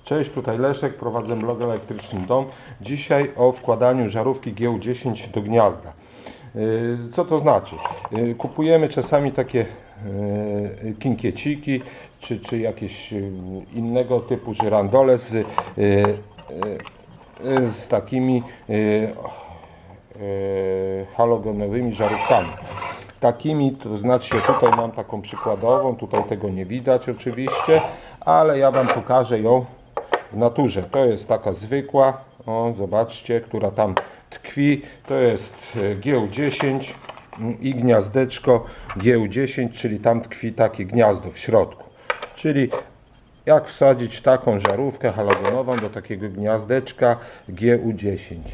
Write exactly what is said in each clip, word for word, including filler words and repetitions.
Cześć, tutaj Leszek, prowadzę blog Elektryczny Dom. Dzisiaj o wkładaniu żarówki G U dziesięć do gniazda. Co to znaczy? Kupujemy czasami takie kinkieciki, czy, czy jakieś innego typu żyrandole z, z takimi halogenowymi żarówkami. Takimi, to znaczy tutaj mam taką przykładową, tutaj tego nie widać oczywiście, ale ja Wam pokażę ją w naturze. To jest taka zwykła, o zobaczcie, która tam tkwi, to jest G U dziesięć i gniazdeczko G U dziesięć, czyli tam tkwi takie gniazdo w środku. Czyli jak wsadzić taką żarówkę halogenową do takiego gniazdeczka G U dziesięć.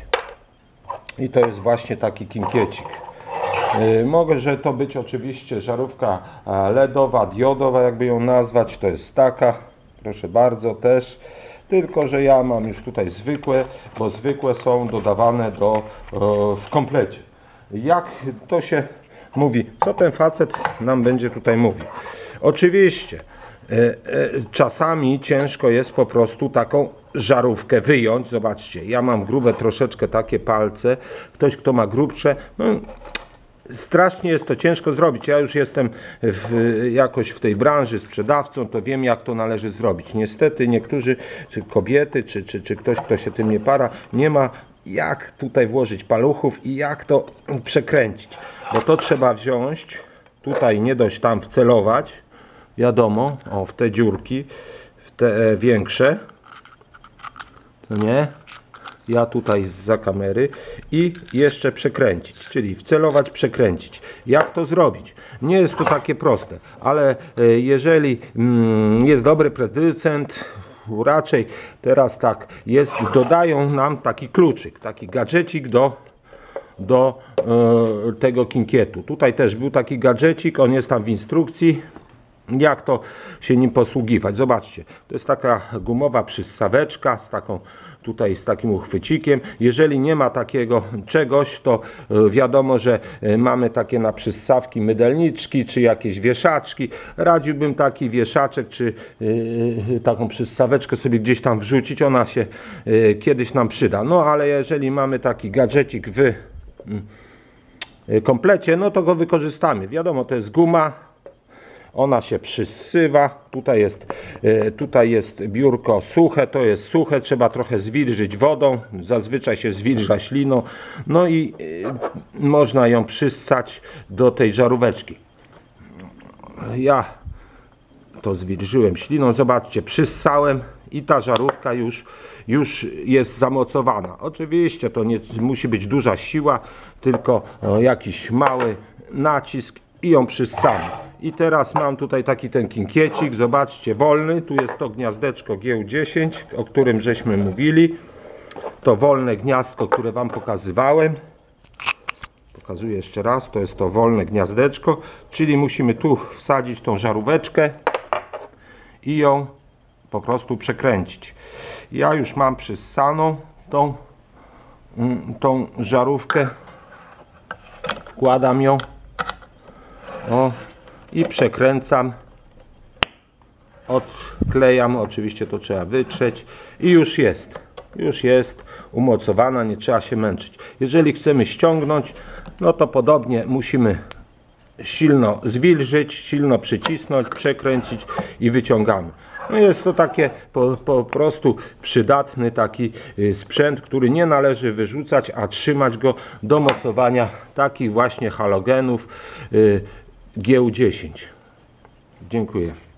I to jest właśnie taki kinkiecik. Mogę, że to być oczywiście żarówka ledowa, diodowa, jakby ją nazwać, to jest taka, proszę bardzo też, tylko że ja mam już tutaj zwykłe, bo zwykłe są dodawane do, w komplecie. Jak to się mówi, co ten facet nam będzie tutaj mówił? Oczywiście czasami ciężko jest po prostu taką żarówkę wyjąć. Zobaczcie, ja mam grube troszeczkę takie palce, ktoś kto ma grubsze, no, strasznie jest to ciężko zrobić. Ja już jestem w, jakoś w tej branży sprzedawcą, to wiem, jak to należy zrobić. Niestety niektórzy, czy kobiety, czy, czy, czy ktoś, kto się tym nie para, nie ma jak tutaj włożyć paluchów i jak to przekręcić. Bo to trzeba wziąć, tutaj nie dość tam wcelować, wiadomo, o, w te dziurki, w te większe, to nie? Ja tutaj zza kamery i jeszcze przekręcić, czyli wcelować, przekręcić. Jak to zrobić? Nie jest to takie proste, ale jeżeli jest dobry producent, raczej teraz tak jest, dodają nam taki kluczyk, taki gadżecik do, do e, tego kinkietu. Tutaj też był taki gadżecik, on jest tam w instrukcji, jak to się nim posługiwać. Zobaczcie, to jest taka gumowa przyssaweczka z taką tutaj z takim uchwycikiem. Jeżeli nie ma takiego czegoś, to wiadomo, że mamy takie na przyssawki mydelniczki, czy jakieś wieszaczki. Radziłbym taki wieszaczek, czy yy, taką przyssaweczkę sobie gdzieś tam wrzucić. Ona się yy, kiedyś nam przyda. No ale jeżeli mamy taki gadżecik w yy, komplecie, no to go wykorzystamy. Wiadomo, to jest guma. Ona się przyssywa, tutaj jest, tutaj jest biurko suche, to jest suche, trzeba trochę zwilżyć wodą, zazwyczaj się zwilża śliną, no i można ją przyssać do tej żaróweczki. Ja to zwilżyłem śliną, zobaczcie, przyssałem i ta żarówka już, już jest zamocowana. Oczywiście to nie musi być duża siła, tylko jakiś mały nacisk i ją przyssamy. I teraz mam tutaj taki ten kinkiecik, zobaczcie, wolny, tu jest to gniazdeczko G U dziesięć, o którym żeśmy mówili. To wolne gniazdko, które Wam pokazywałem. Pokazuję jeszcze raz, to jest to wolne gniazdeczko, czyli musimy tu wsadzić tą żaróweczkę i ją po prostu przekręcić. Ja już mam przyssaną tą, tą żarówkę, wkładam ją. O, i przekręcam, odklejam, oczywiście to trzeba wytrzeć i już jest, już jest umocowana, nie trzeba się męczyć. Jeżeli chcemy ściągnąć, no to podobnie musimy silno zwilżyć, silno przycisnąć, przekręcić i wyciągamy. No jest to takie po, po prostu przydatny taki sprzęt, który nie należy wyrzucać, a trzymać go do mocowania takich właśnie halogenów G U dziesięć. Dziękuję.